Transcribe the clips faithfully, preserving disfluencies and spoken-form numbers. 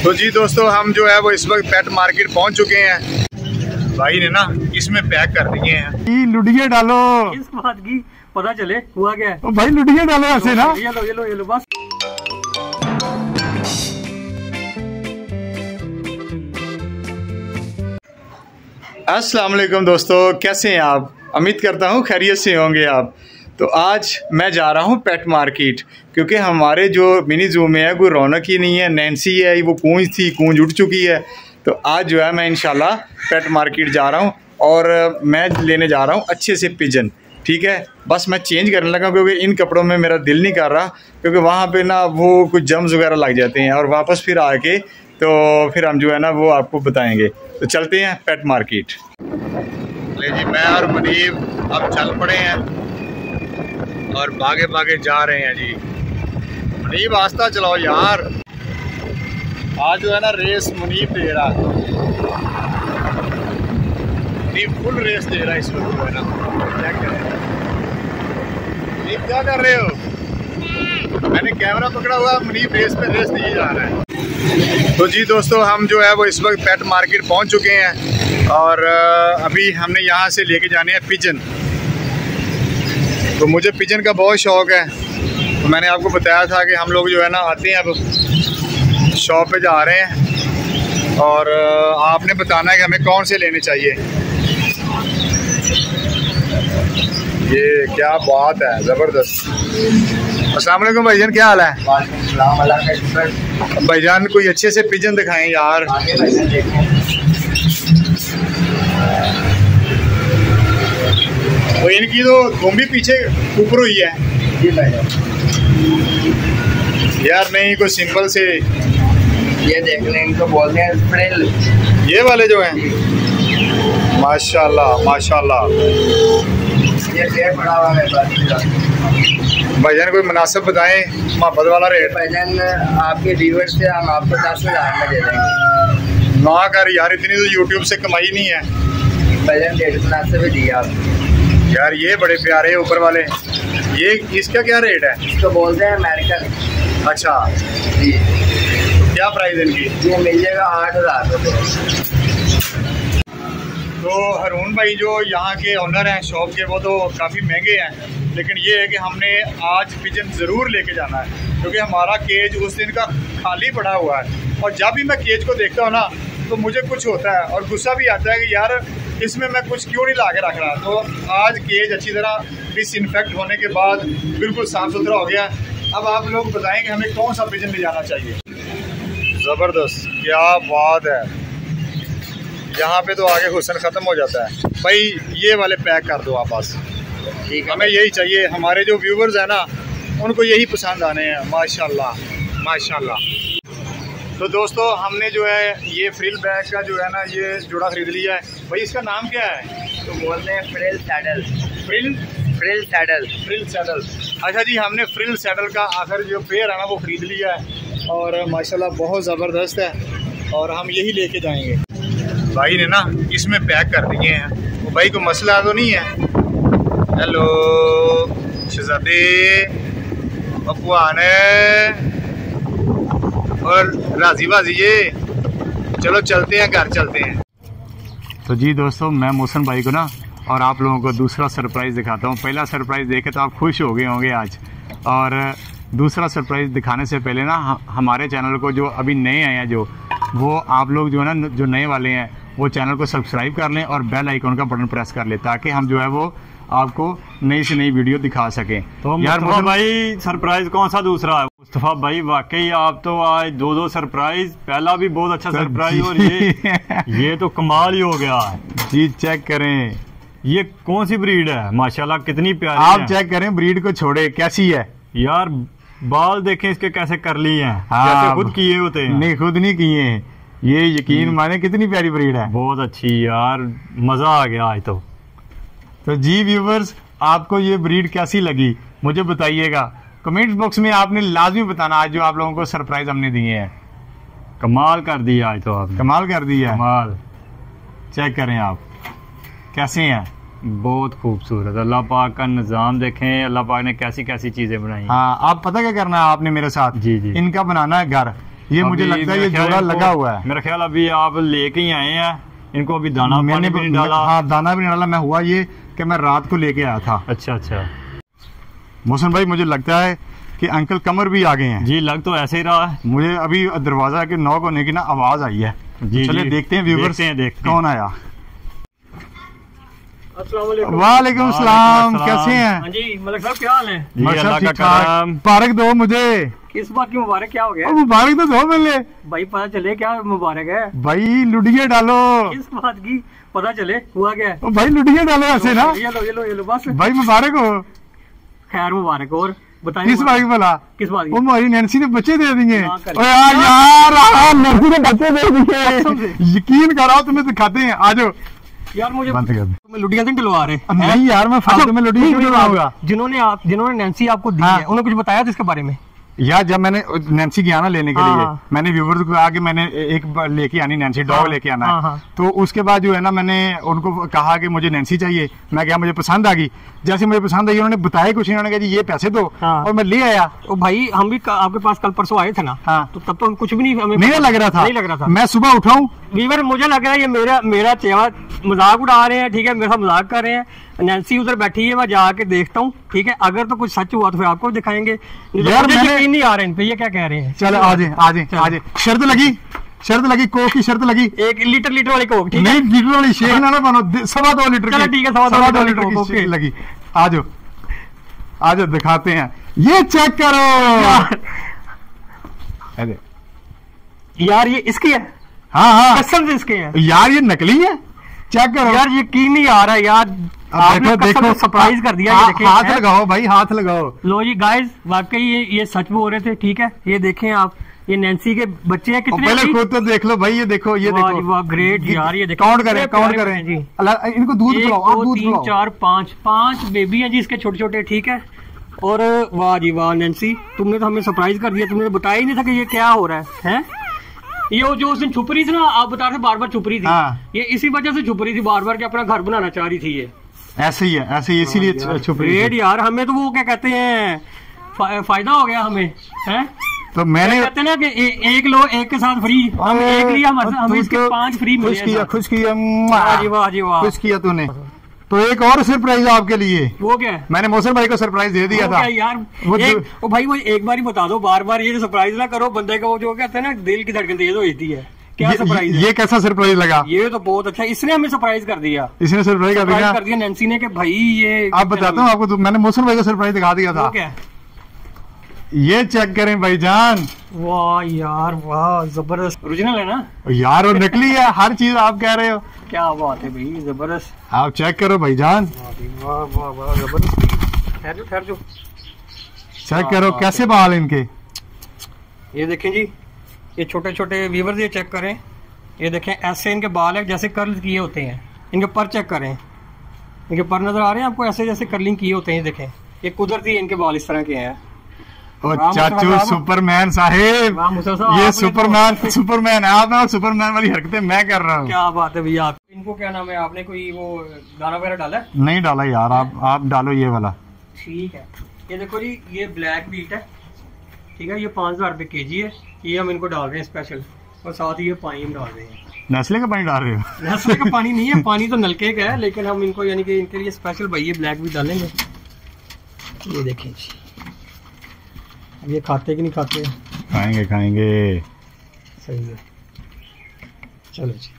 तो जी दोस्तों, हम जो है वो इस वक्त पेट मार्केट पहुंच चुके हैं। भाई ने ना इसमें पैक कर दिए हैं। लुडिया डालो, इस बात की पता चले हुआ क्या है। भाई लुडिया डालो ऐसे ना। ये लो ये लो ये लो बस। अस्सलाम वालेकुम दोस्तों, कैसे हैं आप? उम्मीद करता हूँ खैरियत से होंगे आप। तो आज मैं जा रहा हूँ पेट मार्केट, क्योंकि हमारे जो मिनी जू में है कोई रौनक ही नहीं है। नैन्सी है, वो कूंज थी, कूंज उठ चुकी है। तो आज जो है मैं इंशाल्लाह पेट मार्केट जा रहा हूँ और मैं लेने जा रहा हूँ अच्छे से पिजन। ठीक है, बस मैं चेंज करने लगा क्योंकि इन कपड़ों में मेरा दिल नहीं कर रहा, क्योंकि वहाँ पे ना वो कुछ जम्स वगैरह लग जाते हैं और वापस फिर आके तो फिर हम जो है ना वो आपको बताएंगे। तो चलते हैं पेट मार्केट। ले जी, मैं और मुनीब अब चल पड़े हैं और भागे भागे जा रहे हैं जी। मुनीब आस्ता चलाओ यार, आज जो है ना रेस मुनीब दे रहा है। मुनीब फुल रेस दे रहा है इस वक्त जो है ना। क्या कर रहे हो मुनीब, क्या कर रहे हो? मैंने कैमरा पकड़ा हुआ, मुनीब रेस पे रेस दिए जा रहा है। तो जी दोस्तों, हम जो है वो इस वक्त पेट मार्केट पहुंच चुके हैं और अभी हमने यहाँ से लेके जाने हैं पिजन। तो मुझे पिजन का बहुत शौक़ है, तो मैंने आपको बताया था कि हम लोग जो है ना आते हैं, अब शॉप पे जा रहे हैं और आपने बताना है कि हमें कौन से लेने चाहिए। ये क्या बात है, ज़बरदस्त। अस्सलाम वालेकुम भाईजान, क्या हाल है? भाईजान कोई अच्छे से पिजन दिखाएं यार। तो इनकी तो धुम भी पीछे ऊपर हुई है यार। नहीं कोई सिंपल से ये देख लें, इनको बोलते हैं फ्रिल। ये वाले जो हैं माशाल्लाह माशाल्लाह। ये रेट पड़ा हुआ है भाईजान, कोई मुनासिब बताएं मोहब्बत वाला रेट। भाईजान आपके व्यूअर्स से हम आपको दस हज़ार में दे देंगे। ना कर यार, इतनी तो यूट्यूब से कमाई नहीं है। भाईजान डेढ़ मुनासिब भी दिया आप यार। ये बड़े प्यारे ऊपर वाले, ये इसका क्या रेट है? इसको बोलते हैं अमेरिकन। अच्छा जी, तो क्या प्राइस है इनकी? ये मिल जाएगा आठ हज़ार रुपये। तो हरून भाई जो यहाँ के ओनर हैं शॉप के, वो तो काफ़ी महंगे हैं, लेकिन ये है कि हमने आज पिजन ज़रूर लेके जाना है, क्योंकि हमारा केज उस दिन का खाली पड़ा हुआ है। और जब भी मैं केज को देखता हूँ ना तो मुझे कुछ होता है और गुस्सा भी आता है कि यार इसमें मैं कुछ क्यों नहीं ला के रख रहा। तो आज केज अच्छी तरह डिसइंफेक्ट होने के बाद बिल्कुल साफ़ सुथरा हो गया। अब आप लोग बताएं कि हमें कौन सा पिजन ले जाना चाहिए। ज़बरदस्त, क्या बात है। यहाँ पे तो आगे हुस्न ख़त्म हो जाता है। भाई ये वाले पैक कर दो आप बस, ठीक है? हमें यही चाहिए, हमारे जो व्यूवर्स हैं ना उनको यही पसंद आने हैं। माशाल्लाह माशाल्लाह। तो दोस्तों, हमने जो है ये फ्रिल बैग का जो है ना ये जोड़ा ख़रीद लिया है। भाई इसका नाम क्या है? तो बोलते हैं frill saddle. Frill frill saddle frill saddle. अच्छा जी, हमने फ्रिल सैडल का आखिर जो पेयर है ना वो ख़रीद लिया है और माशाल्लाह बहुत ज़बरदस्त है और हम यही लेके जाएंगे। भाई ने ना इसमें पैक कर दिए हैं। तो भाई को मसला तो नहीं है? हेलो शहजादे, पपुआने और राजी बाजी, ये चलो चलते हैं, घर चलते हैं। तो जी दोस्तों, मैं मोहसन भाई को ना और आप लोगों को दूसरा सरप्राइज़ दिखाता हूँ। पहला सरप्राइज़ देखे तो आप खुश हो गए होंगे आज, और दूसरा सरप्राइज़ दिखाने से पहले ना हमारे चैनल को जो अभी नए आए हैं, जो वो आप लोग जो है ना जो नए वाले हैं वो चैनल को सब्सक्राइब कर लें और बेल आइकन का बटन प्रेस कर लें, ताकि हम जो है वो आपको नई से नई वीडियो दिखा सकें। तो यार मुस्तफा भाई, सरप्राइज कौन सा दूसरा है? मुस्तफा भाई वाकई आप तो आज दो दो सरप्राइज, पहला भी बहुत अच्छा सरप्राइज और ये ये तो कमाल ही हो गया है जी। चेक करें, ये कौन सी ब्रीड है? माशाल्लाह कितनी प्यारी आप है। चेक करें, ब्रीड को छोड़े कैसी है यार। बाल देखें इसके कैसे कर लिए हैं। हाँ, जैसे खुद किए होते हैं। नहीं, खुद नहीं किए हैं। ये यकीन माने कितनी प्यारी ब्रीड है। बहुत अच्छी यार, मजा आ गया आज तो। तो जी व्यूवर्स, आपको ये ब्रीड कैसी लगी मुझे बताइएगा कमेंट्स बॉक्स में। आपने लाजमी बताना आज जो आप लोगों को सरप्राइज हमने दिए हैं। कमाल कर दिया आज तो आपने, कमाल कर दिया कमाल। चेक करें आप कैसे हैं, बहुत खूबसूरत। अल्लाह पाक का निज़ाम देखें, अल्लाह पाक ने कैसी कैसी चीज़ें बनाई। हाँ, आप पता क्या करना है आपने मेरे साथ? जी जी। इनका बनाना है घर। ये मुझे लगता है ये जोड़ा लगा हुआ है। मेरा ख्याल अभी आप लेके ही आए हैं इनको, अभी दाना मैंने भी नहीं डाला। हाँ दाना भी नहीं डाला। मैं हुआ ये कि मैं रात को लेके आया था। अच्छा अच्छा मोहसिन भाई मुझे लगता है कि अंकल कमर भी आ गए हैं। जी लग तो ऐसे ही रहा है। मुझे अभी दरवाजा के नॉक होने की ना आवाज आई है। जी चलिए जी, देखते हैं व्यूवर्स देखते हैं, देखते हैं। कौन आया। अस्सलाम सलाम, कैसे हैं? हाँ जी मलिक साहब क्या हाल है? जी, माशा अल्लाह का ठीक ठाक। करम। मुबारक दो मुझे। किस बात की मुबारक क्या हो गया? और मुबारक तो दो मिले भाई पता चले क्या मुबारक है? भाई। लुडिये डालो। किस बात की पता चले हुआ क्या है? ओ भाई लुडिये डालो ऐसे ना। ये लो ये लो ये लो बस। भाई मुबारक हो। खैर मुबारक। और बताइए किस बात की भला? किस बात वो की? हमारी नैन्सी ने बच्चे दे दिए। हाँ, कर- ओ यार यार हाँ, नैन्सी ने बच्चे दे दिए। यकीन कराओ तुम्हें दिखाते हैं। आ जाओ। यार मुझे बंद कर दो। तुम्हें लुडिया नहीं डलवा रहे? नहीं यार मैं फालतू में लुडिये क्यों डलवाऊंगा? जिन्होंने आप जिन्होंने नैन्सी आपको दी हाँ। है उन्होंने कुछ बताया था इसके बारे में? यार जब मैंने नैन्सी गया ना लेने के हाँ, लिए हाँ। मैंने व्यूवर्स को कहा कि मैंने एक बार लेके आनी नैन्सी डॉग हाँ, लेके आना हाँ, है। हाँ। तो उसके बाद जो है ना मैंने उनको कहा कि मुझे नैन्सी चाहिए। मैं गया, मुझे पसंद आ गई। जैसे मुझे पसंद आई उन्होंने बताया कुछ, इन्होंने कहा जी ये पैसे दो हाँ। और मैं ले आया। तो भाई हम भी क- आपके पास कल परसों आए थे ना। हाँ। तो तब तो हम कुछ भी नहीं हमें नहीं लग रहा था। नहीं लग रहा था। मैं सुबह उठाऊं वीवर मुझे लग रहा है ये मेरा मेरा चेहरा मजाक उड़ा रहे हैं। ठीक है मेरे साथ मजाक कर रहे हैं। नैन्सी उधर बैठी है, मैं जाके देखता हूँ। ठीक है अगर तो कुछ सच हुआ तो फिर आपको दिखाएंगे। नहीं तो यार मुझे मैंने- यकीन नहीं आ रहा है इन पे ये क्या कह रहे हैं। चलो आ जाए आ जाए आ जाए। शर्त लगी शर्त लगी कोक की शर्त लगी। एक लीटर लीटर वाली कोक ठीक है। नहीं लीटर वाली शेख ना ना बनो। दि- सवा दो लीटर चलो की- ठीक है, सवा दो सवा लीटर लीटर की की कोक, शेख ओके। लगी। आ जाओ आ जाओ दिखाते हैं। ये चेक करो। अरे यार ये इसकी है हाँ हाँ कसम से इसके है। यार ये नकली है। चेक करो यार यकीन नहीं आ रहा है यार। अब आपने देखो कसम देखो से सरप्राइज कर दिया। ये हा- देखें, हाथ है? लगाओ भाई हाथ लगाओ। लो जी गाइस वाकई ये ये सच बोल रहे थे। ठीक है ये देखें आप ये नैन्सी के बच्चे हैं और कितने पहले अभी? खुद तो देख लो भाई। ये देखो ये वाह जी देखो वाह ग्रेट यार। ये देखो काउंट करें कितने काउंट प्यारे करें हैं जी। अल्लाह इनको दूध एक पिलाओ। आप दो दूध तीन पिलाओ। चार पाँच पाँच बेबी हैं जी इसके छोटे छोटे। ठीक है और वाह जी वाह नैन्सी तुमने तो हमें सरप्राइज कर दिया। तुमने बताया ही नहीं था कि ये क्या हो रहा है, है? ये वो जो उस दिन छुप रही थी ना आप बता रहे बार बार छुप रही थी। हाँ। ये इसी वजह से छुप रही थी बार बार कि अपना घर बनाना चाह रही थी। ये ऐसे ही है ऐसे ही इसीलिए छुप रही ग्रेट थी। यार। हमें तो वो क्या कहते हैं फा, फायदा हो गया हमें, है? तो मैंने कहते हैं ना कि ए, एक लो एक के साथ फ्री। हम एक लिया हमें हमें इसके तो पांच फ्री मिले खुश किया हैं। खुश किया वाह जी वाह जी वाह। खुश किया तूने। तो एक और सरप्राइज आपके लिए वो क्या है? मैंने मोहसिन भाई को सरप्राइज दे दिया वो था। क्या यार वो एक, जो- ओ भाई वो एक बार ही बता दो। बार बार ये सरप्राइज ना करो बंदे का। वो जो कहते हैं ना दिल की धड़कन तेज हो जाती है। क्या ये, सरप्राइज है? ये कैसा सरप्राइज लगा? ये तो बहुत अच्छा। इसने हमें सरप्राइज कर दिया। इसने सरप्राइज कर सरप्राइज दिया। कर दिया नैन्सी ने कि भाई ये आप बताता हूँ आपको। तो मैंने मोहसिन भाई को सरप्राइज दिखा दिया वो था। क्या है? ये चेक करें भाईजान। वाह यार वाह जबरदस्त ओरिजिनल है ना? यार वो नकली है हर चीज आप कह रहे हो। क्या बात है भाई जबरदस्त। आप चेक करो भाईजान। वाह वाह वाह जबरदस्त। ठहर जो ठहर जो। चेक करो कैसे बाल इनके। ये देखें जी ये छोटे छोटे व्यूवर ये चेक करें। ये देखें ऐसे इनके बाल है जैसे कर्ल किए होते हैं। इनके पर चेक करें। इनके पर नजर आ रहे हैं आपको ऐसे जैसे कर्लिंग किए होते हैं। देखें ये कुदरती इनके बाल इस तरह के हैं। ओ वाह, चाचू मुस्तफा साहब। सुपरमैन साहेब। वाह, मुस्तफा साहब, ये आपने सुपरमैन तो- सुपरमैन है। आप ना सुपरमैन वाली हरकतें मैं कर रहा हूँ। क्या बात है भैया। आप इनको क्या नाम है आपने कोई वो दाना वगैरह डाला है? नहीं डाला यार। आप आप डालो ये वाला। ठीक है ये देखो जी ये ब्लैक बीट है। ठीक है ये पाँच हजार रुपये के जी है। ये हम इनको डाल रहे हैं स्पेशल और साथ ही ये पानी हम डाल रहे हैं। नस्ले का पानी डाल रहे हो? नस्ले का पानी नहीं है पानी तो नलके का है लेकिन हम इनको यानी कि इनके लिए स्पेशल भाई ये ब्लैक भी डालेंगे। ये देखें जी अब ये खाते कि नहीं खाते? खाएंगे खाएंगे। सही है चलो जी।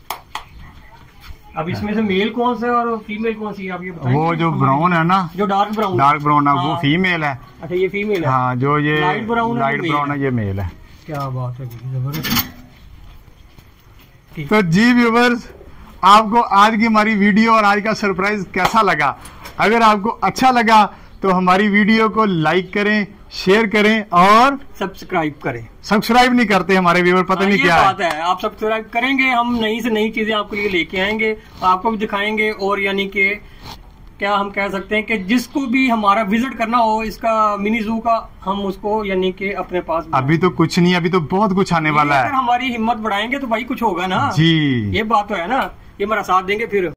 अब इसमें से मेल कौन सा है और फीमेल कौन सी है आप ये बताएंगे? वो जो ब्राउन है ना जो डार्क ब्राउन डार्क ब्राउन है वो हाँ। फीमेल है। अच्छा ये फीमेल है। हाँ जो ये लाइट ब्राउन है, लाइट वो मेल ब्राउन है। है ये मेल है। क्या बात है जबरदस्त। तो जी व्यूवर्स आपको आज की हमारी वीडियो और आज का सरप्राइज कैसा लगा? अगर आपको अच्छा लगा तो हमारी वीडियो को लाइक करें शेयर करें और सब्सक्राइब करें। सब्सक्राइब नहीं करते हमारे व्यूवर पता हाँ, नहीं ये क्या बात है। है आप सब्सक्राइब करेंगे हम नई से नई चीजें आपके लिए लेके आएंगे आपको भी दिखाएंगे। और यानी कि क्या हम कह सकते हैं कि जिसको भी हमारा विजिट करना हो इसका मिनी जू का हम उसको यानी कि अपने पास अभी तो कुछ नहीं अभी तो बहुत कुछ आने वाला अगर है। हमारी हिम्मत बढ़ाएंगे तो भाई कुछ होगा ना जी ये बात तो है ना। ये हमारा साथ देंगे फिर